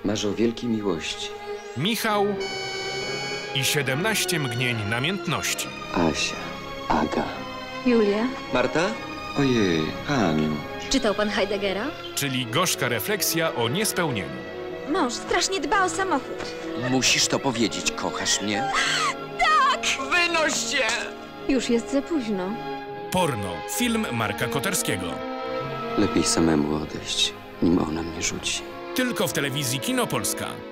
Marzę o wielkiej miłości. Michał i 17 mgnień namiętności. Asia, Aga. Julia? Marta? Ojej, Aniu. Czytał pan Heideggera? Czyli gorzka refleksja o niespełnieniu. Mąż strasznie dba o samochód. Musisz to powiedzieć, kochasz mnie? Wynoś się! Już jest za późno. Porno. Film Marka Koterskiego. Lepiej samemu odejść, nim ona mnie rzuci. Tylko w telewizji Kino Polska.